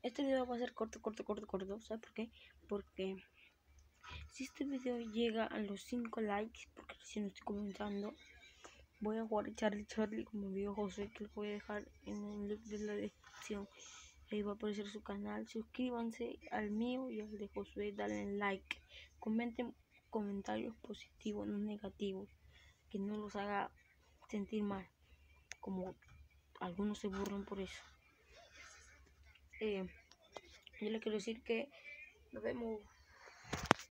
Este video va a ser corto, ¿sabes por qué? Porque si este video llega a los 5 likes, porque recién estoy comenzando, voy a jugar Charlie como vio José, que lo voy a dejar en el link de la descripción. Ahí va a aparecer su canal. Suscríbanse al mío y al de Josué, dale like, comenten comentarios positivos, no negativos, que no los haga sentir mal, como algunos se burlan por eso. Yo le quiero decir que nos vemos.